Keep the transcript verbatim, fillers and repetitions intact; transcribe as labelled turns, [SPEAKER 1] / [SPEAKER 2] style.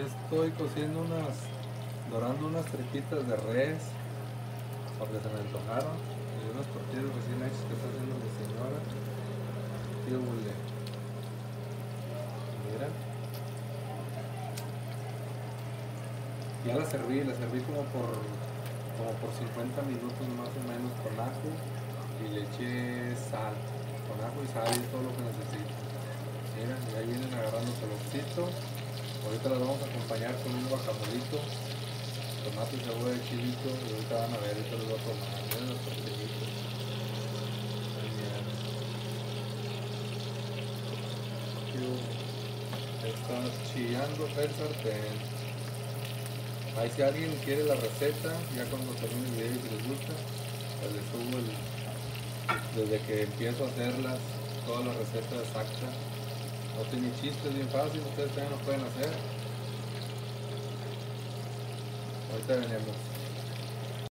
[SPEAKER 1] Aquí estoy cociendo unas, dorando unas tripitas de res, porque se me antojaron, y unas tortillas recién hechas que está haciendo mi señora. Qué hule. Mira, ya la serví, la serví como por, como por cincuenta minutos más o menos con ajo, y le eché sal, con ajo y sal y todo lo que necesito. Mira, y ahí vienen agarrando calorcito. Ahorita las vamos a acompañar con un guacamolito, tomate, cebolla, chilito, y ahorita van a ver, ahorita los voy a tomar. Miren los tortillitos. Ay, mira. Ahí está chillando el sartén. Ahí si alguien quiere la receta, ya cuando termine el video y si les gusta, pues les subo el, desde que empiezo a hacerlas, toda la receta exacta. No tiene chiste, es bien fácil, ustedes también lo pueden hacer. Ahorita venimos.